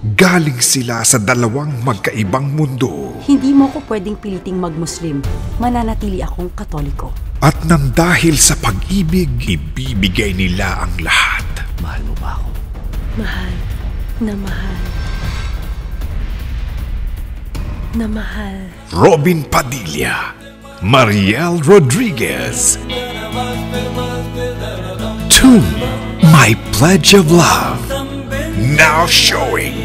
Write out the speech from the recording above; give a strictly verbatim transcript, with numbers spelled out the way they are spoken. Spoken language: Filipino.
Galing sila sa dalawang magkaibang mundo. Hindi mo ko pwedeng piliting mag-Muslim. Mananatili akong Katoliko. At nang dahil sa pag-ibig, ibibigay nila ang lahat. Mahal mo ba ako? Mahal na mahal. Na mahal. Robin Padilla, Mariel Rodriguez. Tune, My Pledge of Love. Now showing